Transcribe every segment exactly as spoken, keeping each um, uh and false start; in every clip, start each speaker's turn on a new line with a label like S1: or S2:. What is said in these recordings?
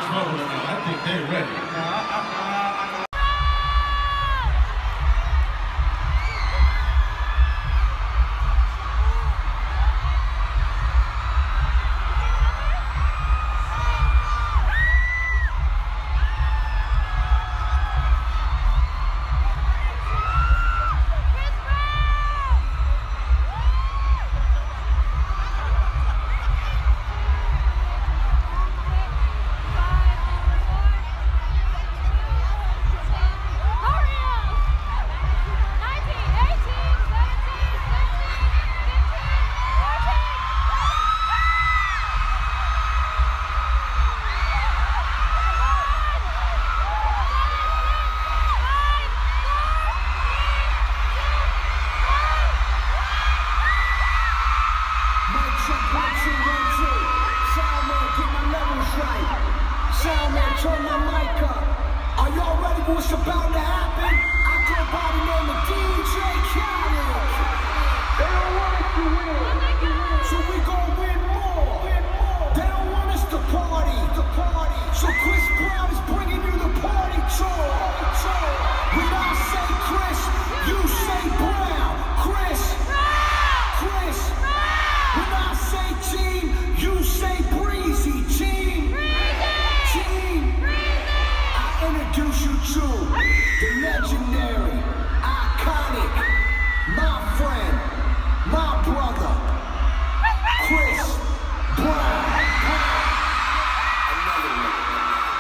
S1: trouble tonight. I think they're ready. Uh, I, I, I,
S2: Soundman, turn my mic up. Are y'all ready for what's about to happen? I go by the name of D J Khaled. They don't want us to win, so we gon' win more. They don't want us to party, the party. So Chris Brown is bringing you the party tour. When I say Chris, you say Brown. Chris, Chris. When I say team, you say Breezy. Team. I introduce you to the legendary, iconic, my friend, my brother, Chris Brown. Another one.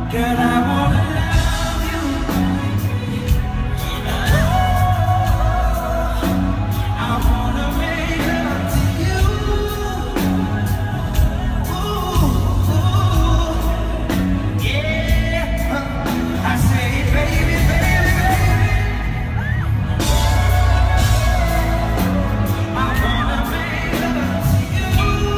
S2: Girl, I wanna love you. I wanna make love to you. Ooh, ooh, yeah. I say, baby, baby, baby. I wanna make love to you.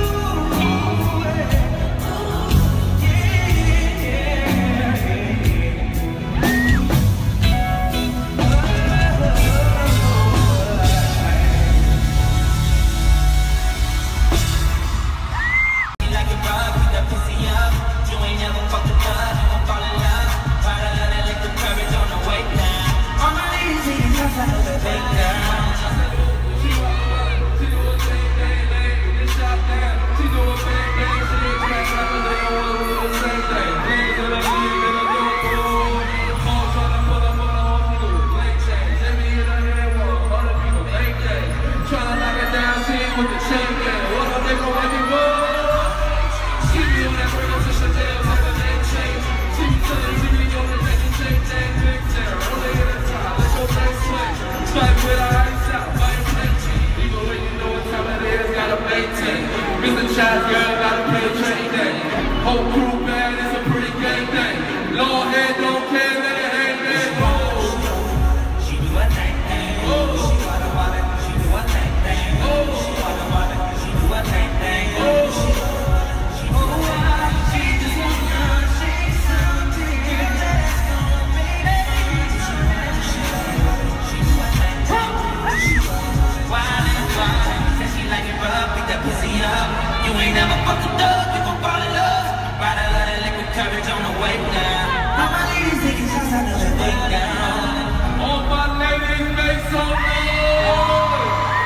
S1: Mister Chaz, girl, gotta play a train day. Whole crew bad, it's a pretty gang thing. Long head, don't care, let it hang there. Oh.
S2: She do a thing thing. Oh. She wanna want it. She do a thing thing. Oh. She wanna want it. She do a thing thing. Oh. She do She just wants to shake something that's gonna make it. She do a thing thing. Wild and wild. Said she like it rough, pick that pussy up. You ain't never fucked a dog, you gon' fall in love. Ride a lot of liquid courage on the way down. All my ladies taking shots out of the way down.
S1: All my ladies make some noise.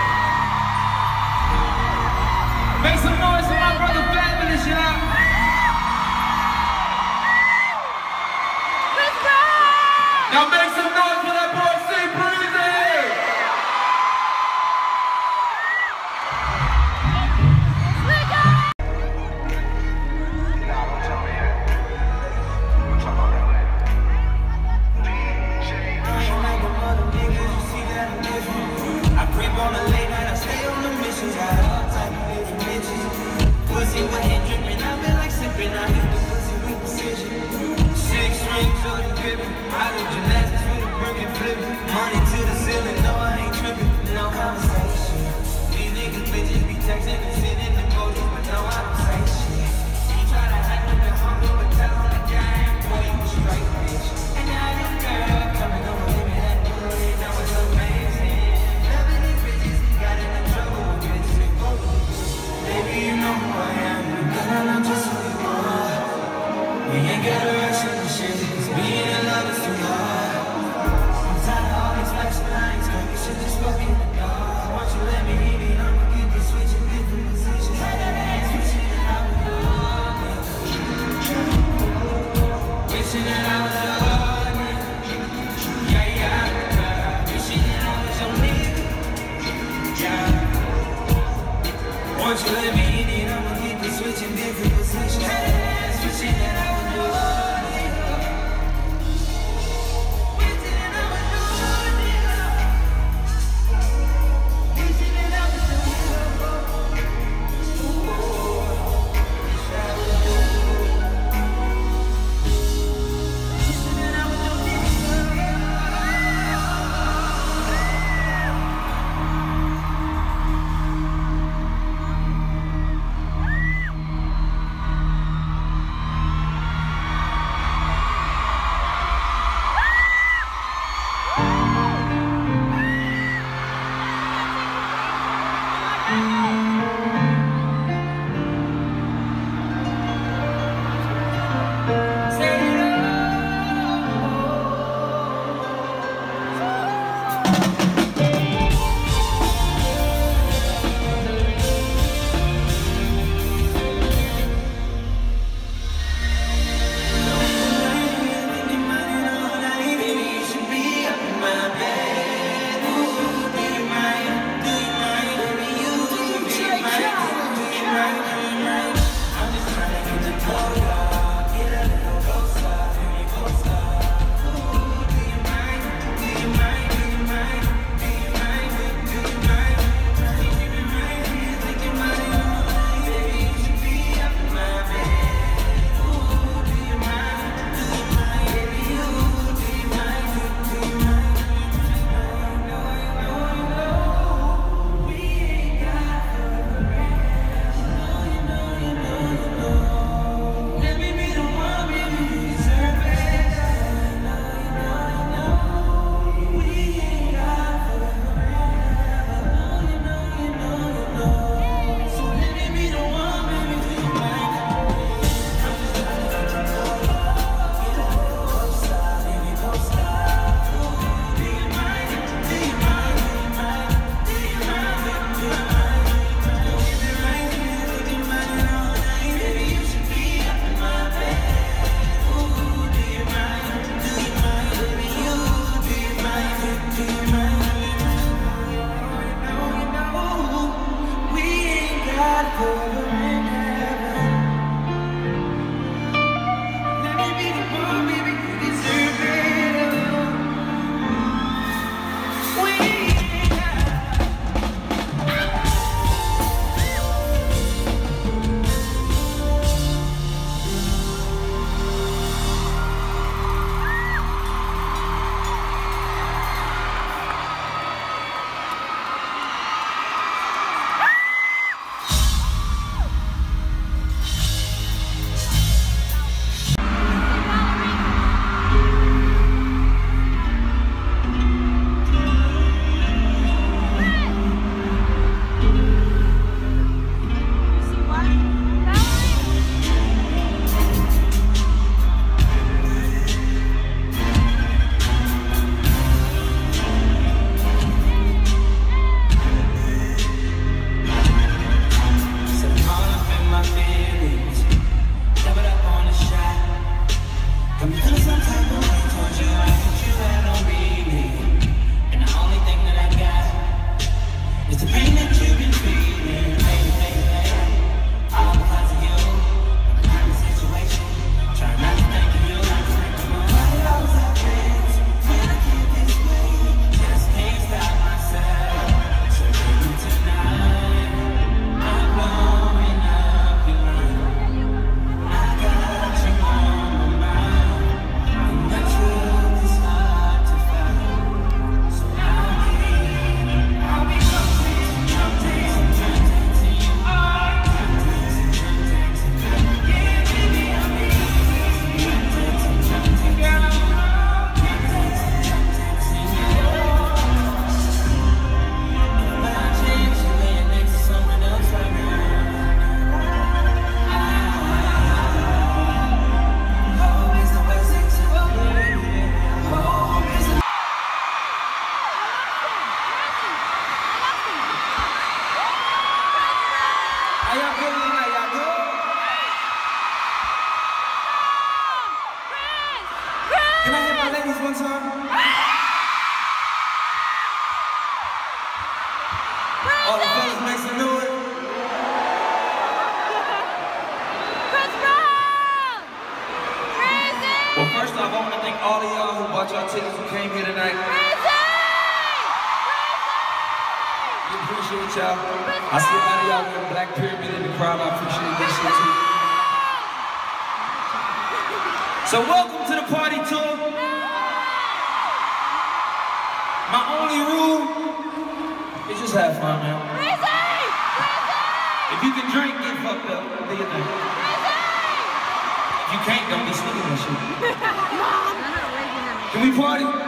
S1: Make some noise for my brother Fabulous, y'all. Now make some noise for that boy C Breezy.
S2: Pussy wet, dripping, I've been like sipping. I hit the pussy with precision. Six rings, so you dripping. I do gymnastics with a
S3: some type of way towards you, I put you at no meaning. And the only thing that I got is the pain that you've been feeling. Baby, baby, baby, all because of you. I'm in a situation, trying not to think of you. Why did I always have friends when I can't this way? Just can't stop myself. So baby, tonight I'm blowing up your line. I got you on my mind, and the truth is hard to find. So I'll be, I'll be something, something, something to you. Something, something, something. Yeah, baby, I'll be something, something, girl, I'm wrong. Something, something to you. If I change you, laying next to someone else right now, always the best thing to do. Always the
S4: How y'all feeling tonight? Y'all good? Can I hear my ladies one time? All the fellas make some noise. Well, first off, I want to thank all of y'all who bought y'all tickets, who came here tonight. We appreciate y'all. I see a lot of y'all wearing Black Pyramid in the crowd. I appreciate that shit too. So welcome to the party tour. My only rule is just have fun, man. If you can drink, get fucked up. Do your thing. If you can't, don't be sneaking that shit. Can we party?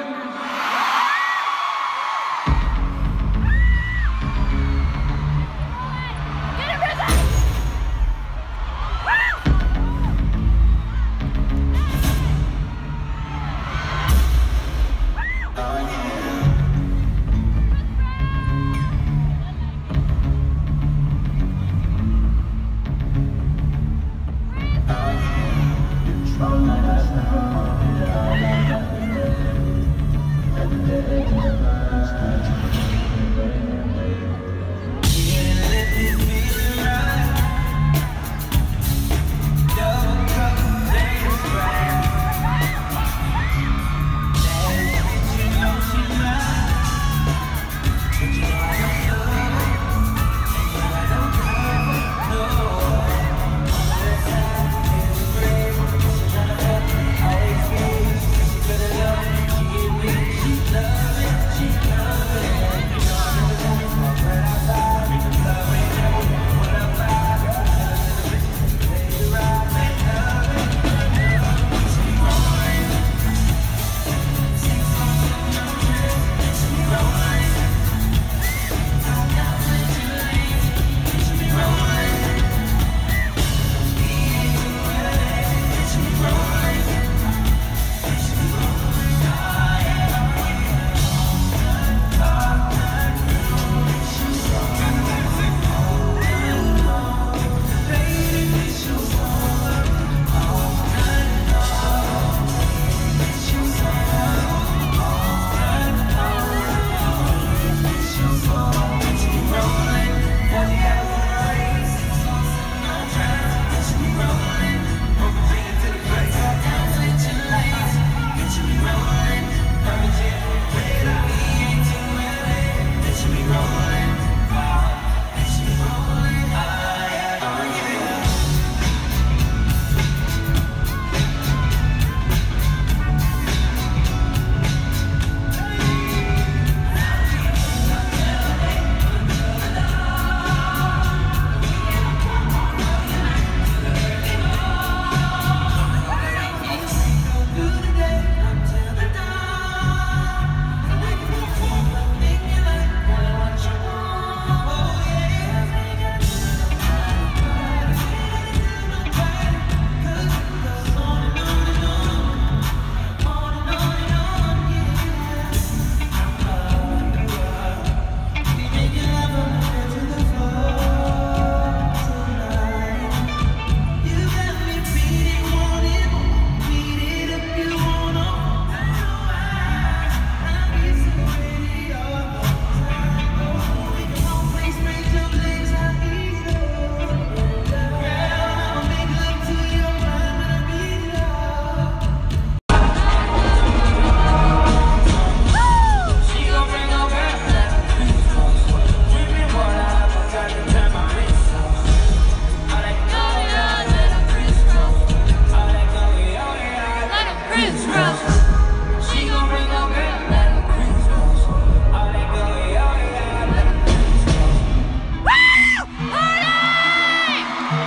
S3: crisscross. She gon' bring her girl, let her crisscross. All that go, yo, yeah, let her crisscross.
S5: Woo! Party!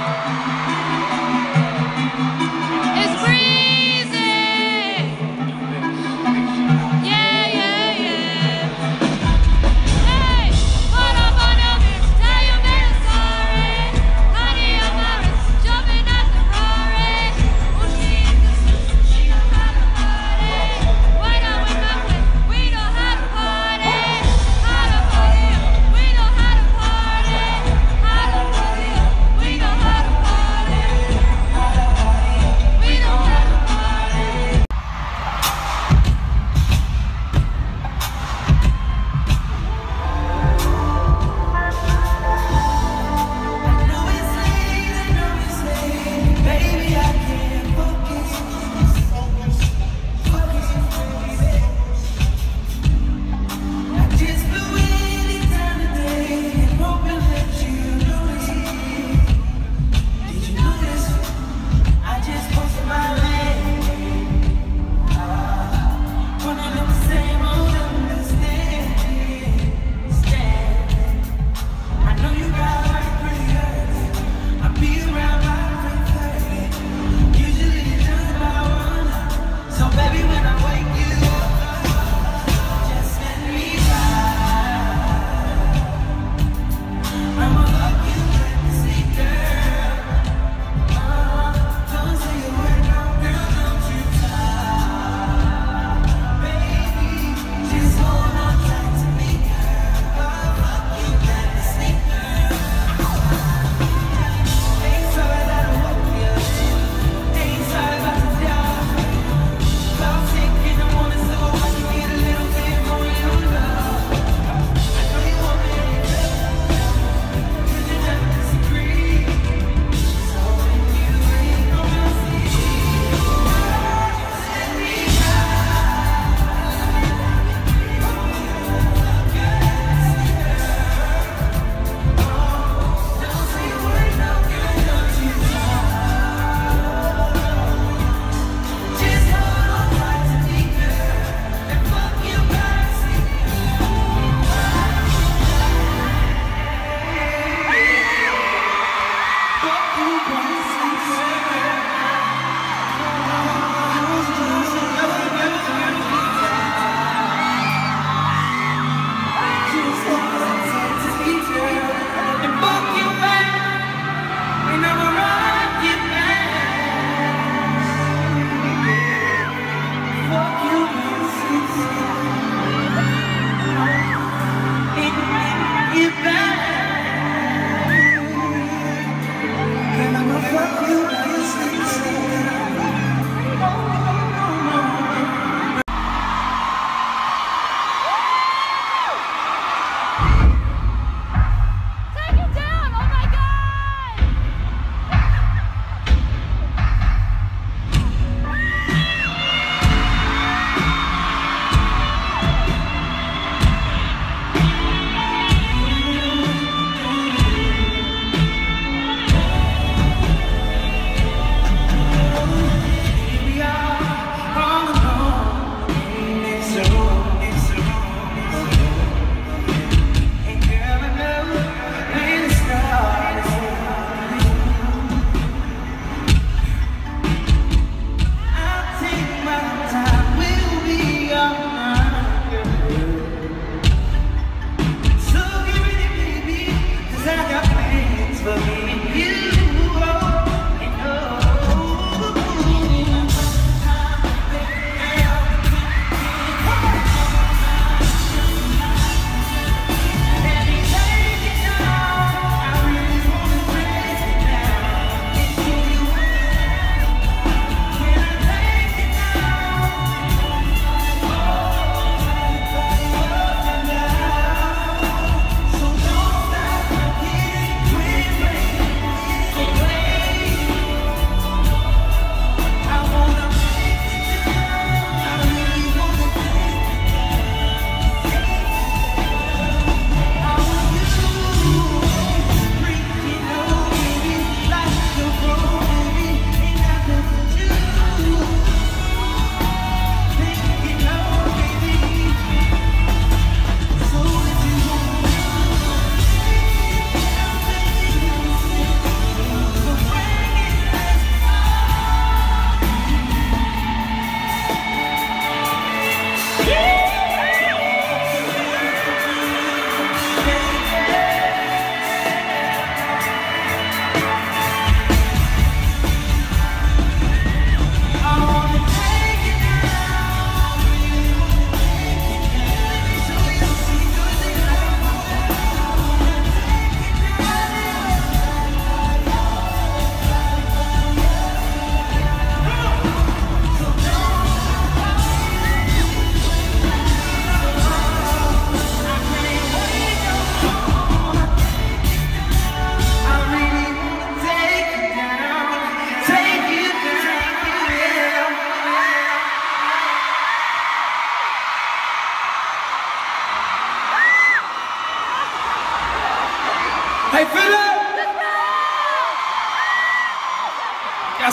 S5: It's breezy! Yeah, yeah, yeah. Hey, what up on your bitch? Tell your man sorry. Honey, I'm Paris, jumping at the Rari. Oh, she is the sister, she don't have a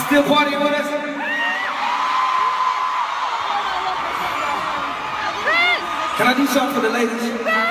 S4: Still partying with us? Can I do something for the ladies?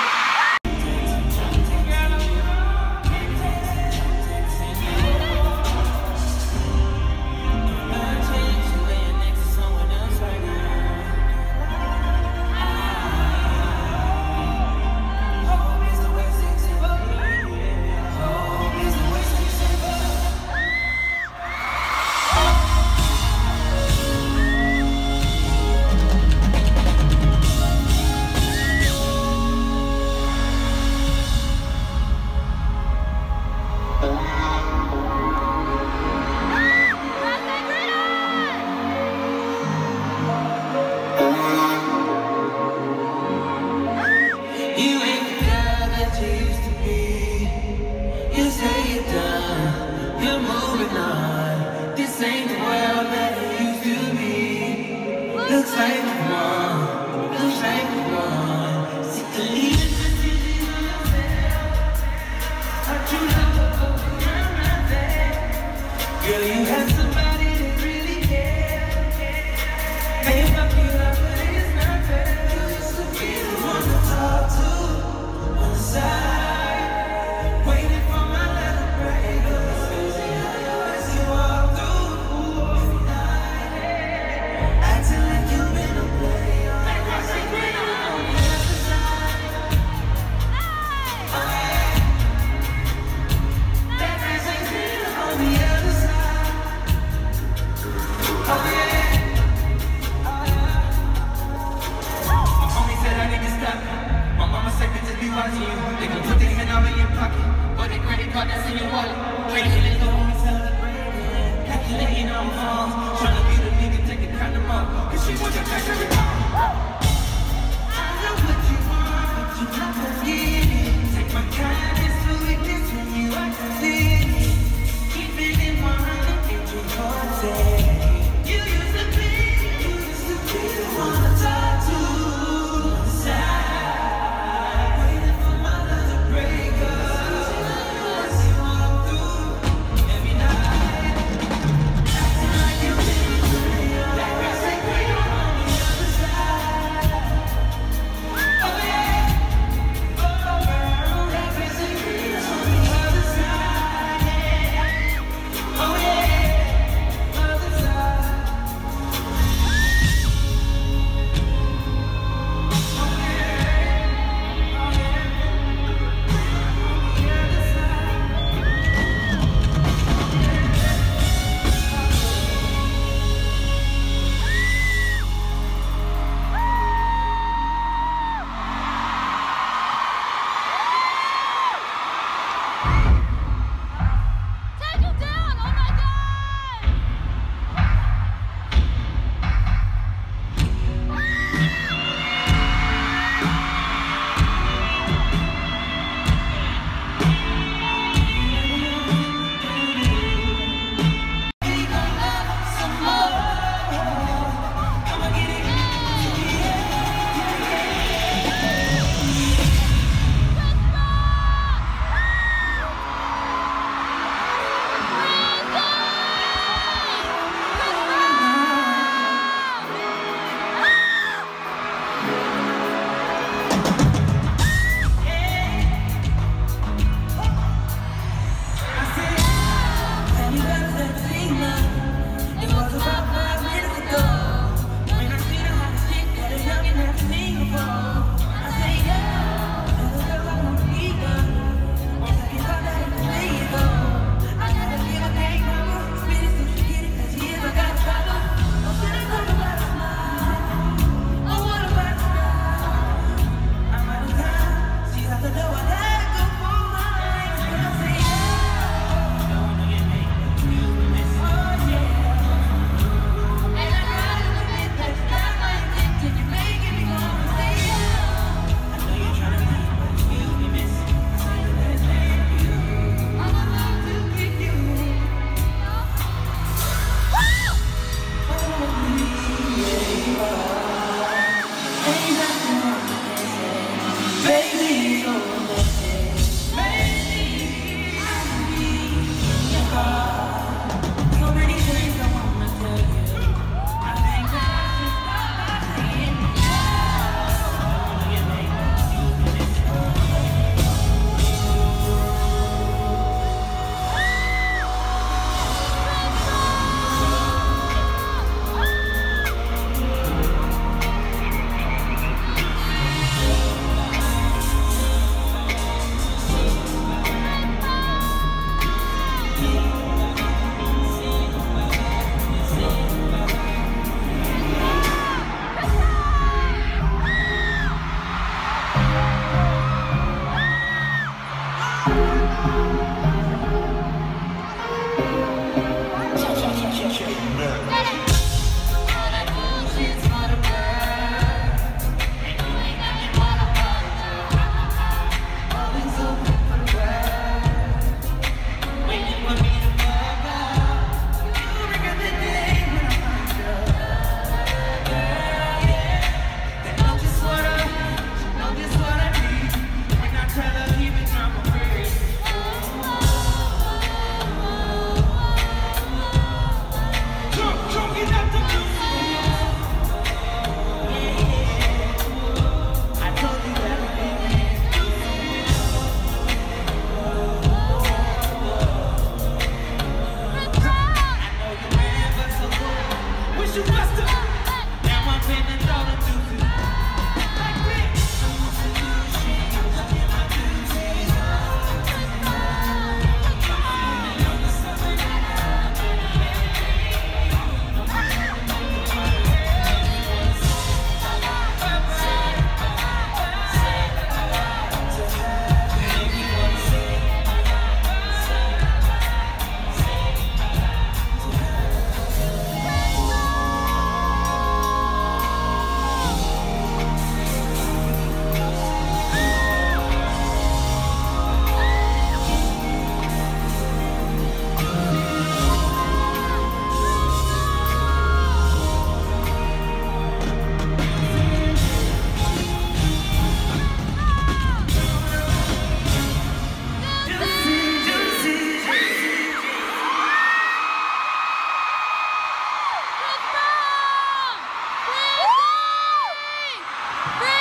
S3: Looks like the one, looks like the one. See the leaves that you see on yourself. How true love when you're not there. Girl, you have somebody that really cares. May fuck you up, but it's not fair. You used to be the one to talk to on the side, waiting for my little break. As you walk through every night, acting like you've been a player.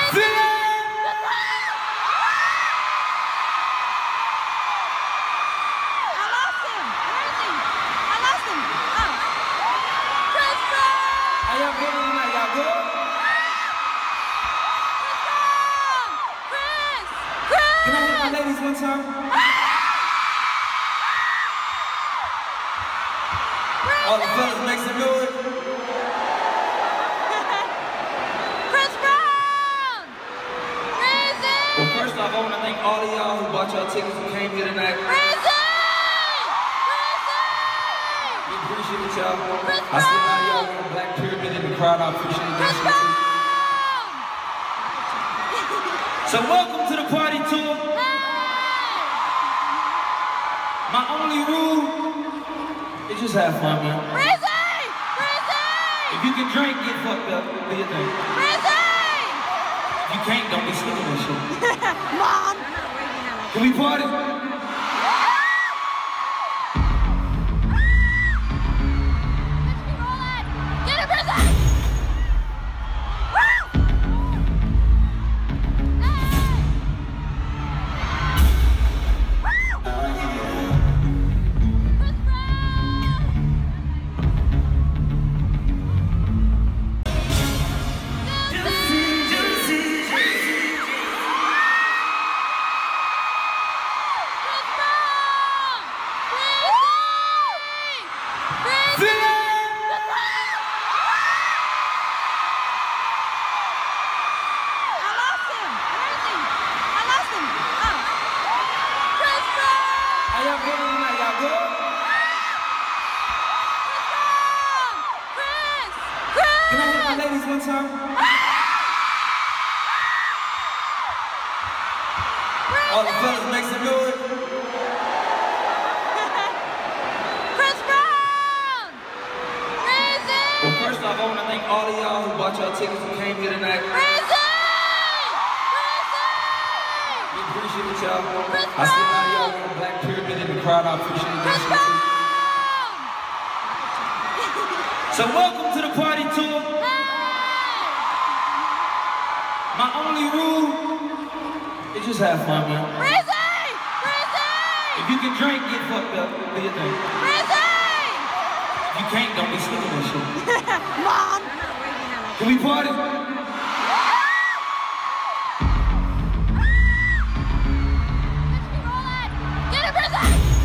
S4: Ladies, one time. All the fellas make some noise.
S5: Chris Brown! Crazy!
S4: Well, first off, I want to thank all of y'all who bought y'all tickets and came here tonight.
S5: Crazy!
S4: We appreciate y'all.
S5: Chris
S4: I see a lot of y'all
S5: Brown!
S4: wearing Black Pyramid in the crowd. I appreciate that
S5: Chris
S4: shit
S5: Brown!
S4: too. So welcome to the party tour. My only rule is just have fun, man.
S5: Crazy! Crazy!
S4: If you can drink, get fucked up. Do your thing.
S5: Crazy!
S4: If you can't, don't be sticking with shit.
S5: Mom!
S4: Can we party?
S5: Get it, Crazy!
S4: Ladies, one time. All the fellas make some noise.
S5: Chris Brown! Crazy!
S4: Well, first off, I want to thank all of y'all who bought y'all tickets and came here tonight.
S5: Crazy!
S4: We appreciate y'all.
S5: Chris
S4: I see a lot of y'all
S5: Brown!
S4: wearing Black Pyramid in the crowd. I appreciate that
S5: Chris
S4: shit
S5: Brown!
S4: too. So welcome to the party tour. My only rule is just have fun, man.
S5: Crazy! Crazy!
S4: If you can drink, get fucked up. Do your thing.
S5: Crazy!
S4: If you can't, don't be sticking with shit.
S5: Mom!
S4: Can we party?
S5: Get it, Crazy!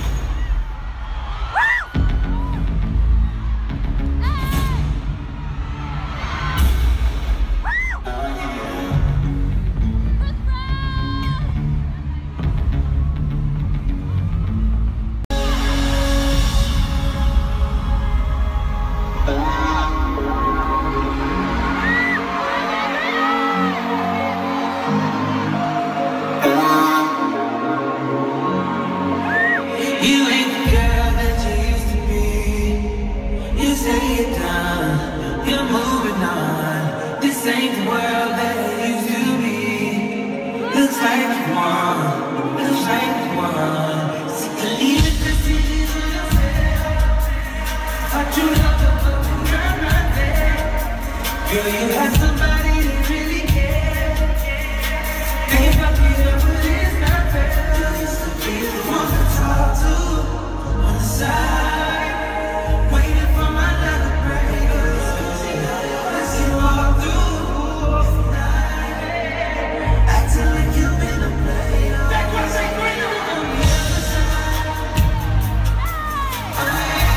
S3: You ain't the girl that you used to be. You say you're done, you're moving on. This ain't the world that it used to be. Looks like you won, looks like you won. So believe it, this is yourself. I do love the fucking girl right there. Girl, you had somebody that really cared. They fuck you up, but it's not fair. You used to be the one to talk to on the side, waiting for my love to break. As you walk through tonight, acting like you've been a player. That was a great on the other side. Oh yeah,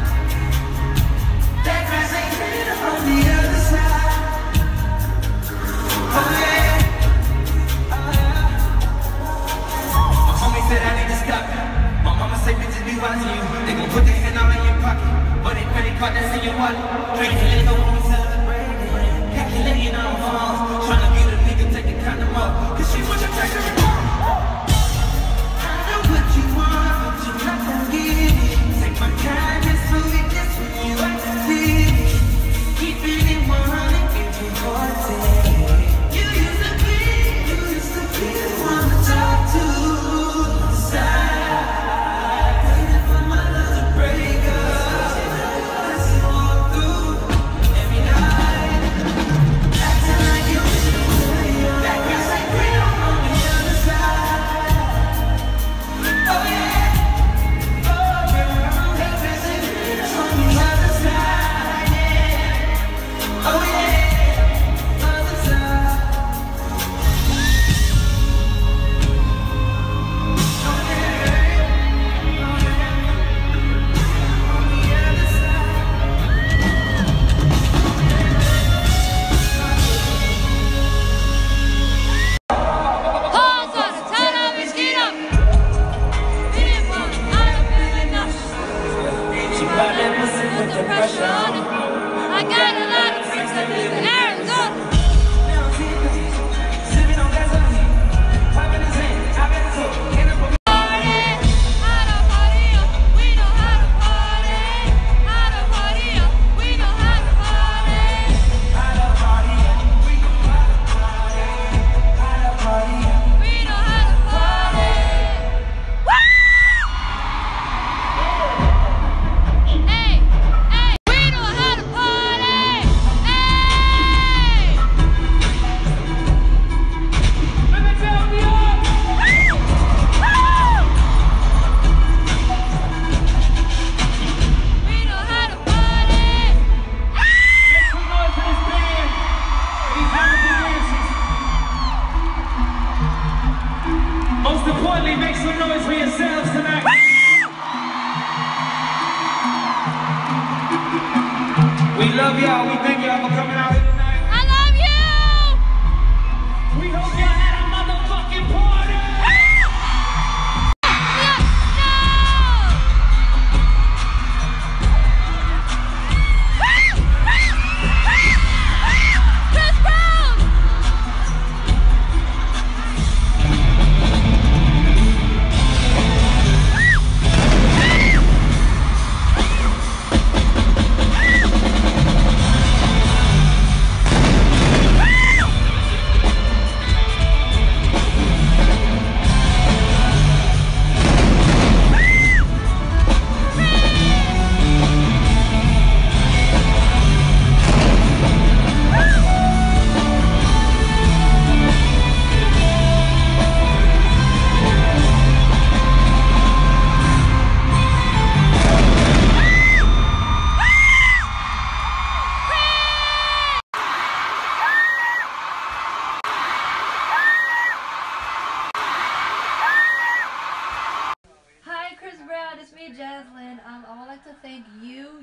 S3: that grass ain't greener on the other side. Oh yeah. My homie said I need to stop. My mama say bitches be watching you. They gon' put their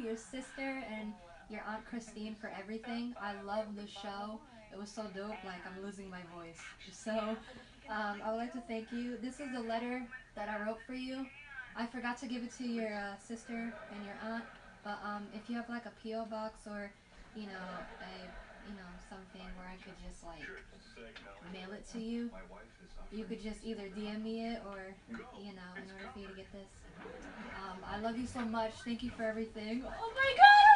S6: your sister, and your Aunt Christine for everything. I love the show. It was so dope, like I'm losing my voice. So um, I would like to thank you. This is the letter that I wrote for you. I forgot to give it to your uh, sister and your aunt, but um, if you have like a P O box or, you know, a, you know, something where I could just like mail it to you, you could just either D M me it or, you know, in order for you to get this. Um, I love you so much. Thank you for everything. Oh my God!